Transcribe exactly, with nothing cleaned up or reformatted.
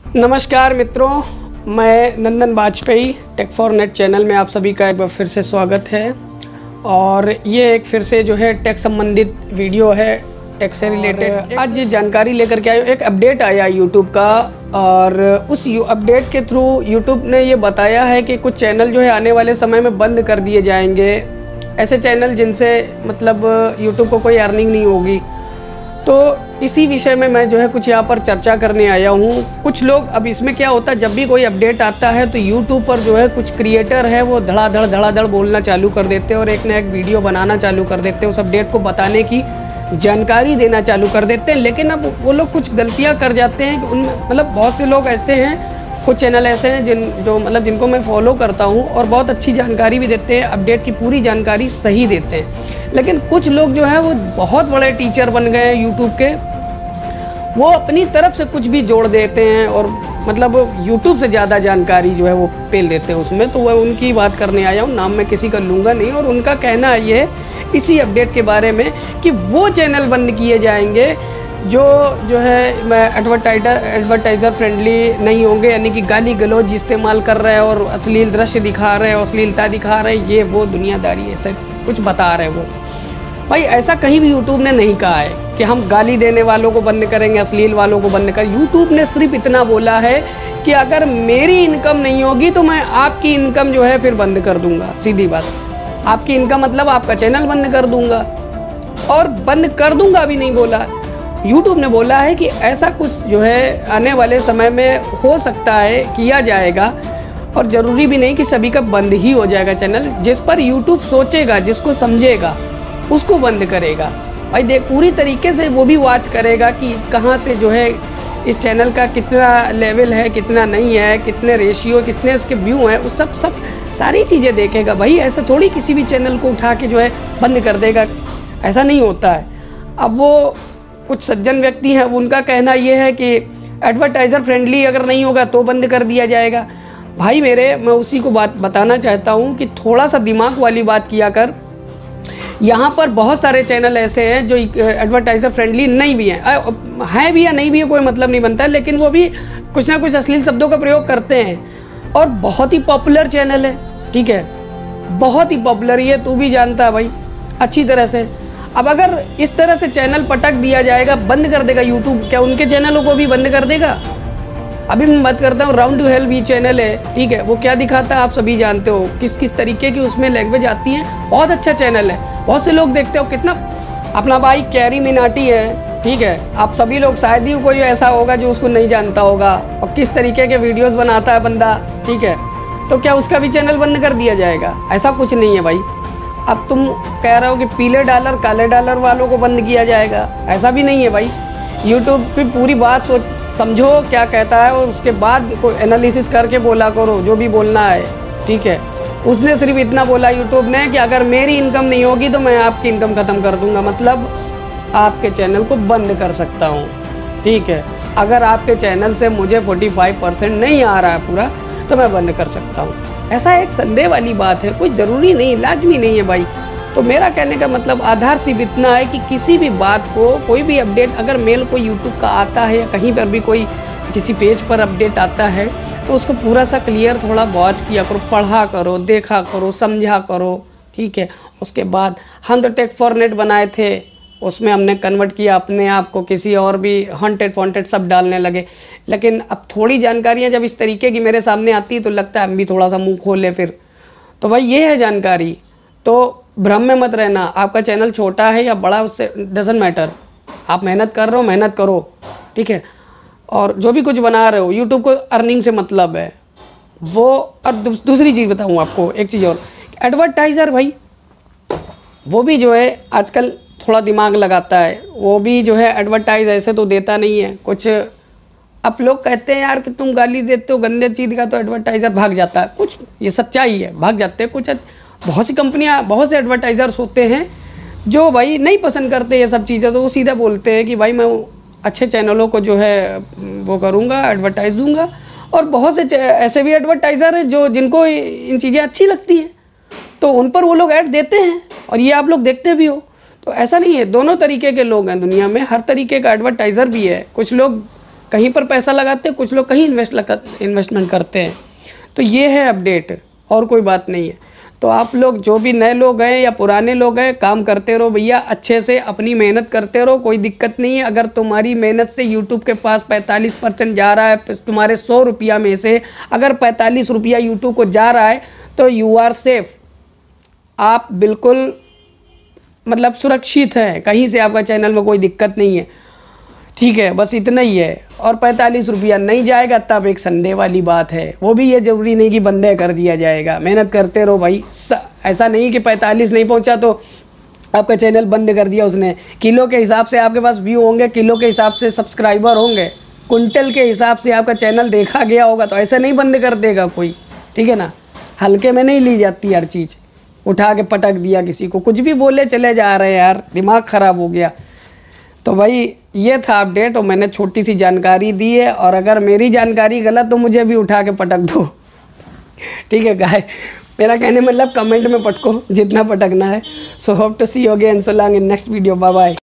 नमस्कार मित्रों, मैं Nandan Bajpai tech for net channel में आप सभी का एक बार फिर से स्वागत है। और ये एक फिर से जो है टेक संबंधित वीडियो है, टेक से रिलेटेड। आज ये जानकारी लेकर के आया, एक अपडेट आया यूट्यूब का, और उस अपडेट के थ्रू यूट्यूब ने ये बताया है कि कुछ चैनल जो है आने वाले समय में बंद कर दिए जाएंगे। ऐसे चैनल जिनसे मतलब यूट्यूब को कोई अर्निंग नहीं होगी। तो इसी विषय में मैं जो है कुछ यहाँ पर चर्चा करने आया हूँ। कुछ लोग, अब इसमें क्या होता है, जब भी कोई अपडेट आता है तो यूट्यूब पर जो है कुछ क्रिएटर है वो धड़ाधड़ धड़ाधड़ बोलना चालू कर देते हैं और एक ना एक वीडियो बनाना चालू कर देते हैं, उस अपडेट को बताने की जानकारी देना चालू कर देते हैं। लेकिन अब वो लोग कुछ गलतियाँ कर जाते हैं। उनमें मतलब बहुत से लोग ऐसे हैं, कुछ चैनल ऐसे हैं जिन जो मतलब जिनको मैं फॉलो करता हूं और बहुत अच्छी जानकारी भी देते हैं, अपडेट की पूरी जानकारी सही देते हैं। लेकिन कुछ लोग जो है वो बहुत बड़े टीचर बन गए हैं यूट्यूब के, वो अपनी तरफ से कुछ भी जोड़ देते हैं और मतलब यूट्यूब से ज़्यादा जानकारी जो है वो पेल देते हैं उसमें। तो वह उनकी बात करने आया हूँ, नाम मैं किसी का लूँगा नहीं। और उनका कहना ये है इसी अपडेट के बारे में कि वो चैनल बंद किए जाएंगे जो जो है मैं एडवर्टाइजर एडवर्टाइज़र फ्रेंडली नहीं होंगे, यानी कि गाली गलौज इस्तेमाल कर रहे हैं और अश्लील दृश्य दिखा रहे हैं, अश्लीलता दिखा रहे हैं, ये वो दुनियादारी है, सब कुछ बता रहे हैं वो। भाई ऐसा कहीं भी यूट्यूब ने नहीं कहा है कि हम गाली देने वालों को बंद करेंगे, अश्लील वालों को बंद करें। यूट्यूब ने सिर्फ इतना बोला है कि अगर मेरी इनकम नहीं होगी तो मैं आपकी इनकम जो है फिर बंद कर दूंगा। सीधी बात, आपकी इनकम मतलब आपका चैनल बंद कर दूंगा। और बंद कर दूंगा भी नहीं बोला, यूट्यूब ने बोला है कि ऐसा कुछ जो है आने वाले समय में हो सकता है, किया जाएगा। और ज़रूरी भी नहीं कि सभी का बंद ही हो जाएगा चैनल। जिस पर यूट्यूब सोचेगा, जिसको समझेगा, उसको बंद करेगा। भाई देख, पूरी तरीके से वो भी वॉच करेगा कि कहाँ से जो है इस चैनल का कितना लेवल है, कितना नहीं है, कितने रेशियो, कितने उसके व्यू हैं, उस सब सब सारी चीज़ें देखेगा। भाई ऐसा थोड़ी किसी भी चैनल को उठा के जो है बंद कर देगा, ऐसा नहीं होता है। अब वो कुछ सज्जन व्यक्ति हैं, उनका कहना ये है कि एडवर्टाइज़र फ्रेंडली अगर नहीं होगा तो बंद कर दिया जाएगा। भाई मेरे, मैं उसी को बात बताना चाहता हूँ कि थोड़ा सा दिमाग वाली बात किया कर। यहाँ पर बहुत सारे चैनल ऐसे हैं जो एडवर्टाइज़र फ्रेंडली नहीं भी हैं, हैं भी या नहीं भी है कोई मतलब नहीं बनता है, लेकिन वो भी कुछ ना कुछ अश्लील शब्दों का प्रयोग करते हैं। और बहुत ही पॉपुलर चैनल है, ठीक है, बहुत ही पॉपुलर, ये तू भी जानता है भाई अच्छी तरह से। अब अगर इस तरह से चैनल पटक दिया जाएगा, बंद कर देगा यूट्यूब, क्या उनके चैनलों को भी बंद कर देगा? अभी मैं बात करता हूँ राउंड टू हेल भी चैनल है, ठीक है, वो क्या दिखाता है आप सभी जानते हो, किस किस तरीके की उसमें लैंग्वेज आती है। बहुत अच्छा चैनल है, बहुत से लोग देखते हो। कितना अपना भाई कैरी मिनाटी है, ठीक है, आप सभी लोग, शायद ही कोई ऐसा होगा जो उसको नहीं जानता होगा, और किस तरीके के वीडियोज़ बनाता है बंदा, ठीक है। तो क्या उसका भी चैनल बंद कर दिया जाएगा? ऐसा कुछ नहीं है भाई। अब तुम कह रहे हो कि पीले डॉलर काले डॉलर वालों को बंद किया जाएगा, ऐसा भी नहीं है भाई। यूट्यूब की पूरी बात सोच समझो क्या कहता है और उसके बाद कोई एनालिसिस करके बोला करो जो भी बोलना है, ठीक है। उसने सिर्फ इतना बोला यूट्यूब ने कि अगर मेरी इनकम नहीं होगी तो मैं आपकी इनकम ख़त्म कर दूंगा, मतलब आपके चैनल को बंद कर सकता हूँ, ठीक है। अगर आपके चैनल से मुझे पैंतालीस परसेंट नहीं आ रहा है पूरा तो मैं बंद कर सकता हूँ। ऐसा एक संदेह वाली बात है, कोई ज़रूरी नहीं, लाजमी नहीं है भाई। तो मेरा कहने का मतलब आधार सिर्फ इतना है कि किसी भी बात को, कोई भी अपडेट अगर मेल को यूट्यूब का आता है या कहीं पर भी कोई किसी पेज पर अपडेट आता है तो उसको पूरा सा क्लियर थोड़ा वॉच किया करो, पढ़ा करो, देखा करो, समझा करो, ठीक है। उसके बाद हम तो टेक फॉर नेट बनाए थे, उसमें हमने कन्वर्ट किया अपने आप को, किसी और भी हॉन्टेड वॉन्टेड सब डालने लगे। लेकिन अब थोड़ी जानकारियाँ जब इस तरीके की मेरे सामने आती है तो लगता है हम भी थोड़ा सा मुंह खोलें फिर। तो भाई ये है जानकारी, तो भ्रम में मत रहना। आपका चैनल छोटा है या बड़ा, उससे डजंट मैटर। आप मेहनत कर रहे हो, मेहनत करो, ठीक है। और जो भी कुछ बना रहे हो, यूट्यूब को अर्निंग से मतलब है वो। और दूसरी चीज़ बताऊँ आपको, एक चीज़ और, एडवर्टाइज़र भाई वो भी जो है आजकल थोड़ा दिमाग लगाता है, वो भी जो है एडवर्टाइज ऐसे तो देता नहीं है कुछ। अब लोग कहते हैं यार कि तुम गाली देते हो गंदे चीज़ का तो एडवर्टाइज़र भाग जाता है, कुछ ये सच्चाई है, भाग जाते हैं। कुछ बहुत सी कंपनियां, बहुत से एडवर्टाइज़र्स होते हैं जो भाई नहीं पसंद करते ये सब चीज़ें, तो वो सीधा बोलते हैं कि भाई मैं अच्छे चैनलों को जो है वो करूँगा, एडवर्टाइज़ दूँगा। और बहुत से ऐसे भी एडवर्टाइज़र हैं जो जिनको इन चीज़ें अच्छी लगती हैं तो उन पर वो लोग ऐड देते हैं, और ये आप लोग देखते भी हो। तो ऐसा नहीं है, दोनों तरीके के लोग हैं दुनिया में, हर तरीके का एडवर्टाइज़र भी है। कुछ लोग कहीं पर पैसा लगाते हैं, कुछ लोग कहीं इन्वेस्ट लगा इन्वेस्टमेंट करते हैं। तो ये है अपडेट, और कोई बात नहीं है। तो आप लोग जो भी नए लोग हैं या पुराने लोग हैं, काम करते रहो भैया, अच्छे से अपनी मेहनत करते रहो, कोई दिक्कत नहीं है। अगर तुम्हारी मेहनत से यूट्यूब के पास पैंतालीस परसेंट जा रहा है, तुम्हारे सौ रुपया में से अगर पैंतालीस रुपया यूट्यूब को जा रहा है तो यू आर सेफ, आप बिल्कुल मतलब सुरक्षित हैं, कहीं से आपका चैनल में कोई दिक्कत नहीं है, ठीक है। बस इतना ही है। और पैंतालीस रुपया नहीं जाएगा तब एक संदेह वाली बात है, वो भी ये ज़रूरी नहीं कि बंदे कर दिया जाएगा। मेहनत करते रहो भाई, ऐसा नहीं कि पैंतालीस नहीं पहुंचा तो आपका चैनल बंद कर दिया उसने। किलो के हिसाब से आपके पास व्यू होंगे, किलो के हिसाब से सब्सक्राइबर होंगे, कुंटल के हिसाब से आपका चैनल देखा गया होगा, तो ऐसा नहीं बंद कर देगा कोई, ठीक है ना। हल्के में नहीं ली जाती हर चीज़, उठा के पटक दिया किसी को, कुछ भी बोले चले जा रहे हैं यार, दिमाग ख़राब हो गया। तो भाई ये था अपडेट और मैंने छोटी सी जानकारी दी है, और अगर मेरी जानकारी गलत तो मुझे भी उठा के पटक दो, ठीक है गाय। मेरा कहने मतलब कमेंट में पटको जितना पटकना है। So hope to see you again, so long in next video, bye bye.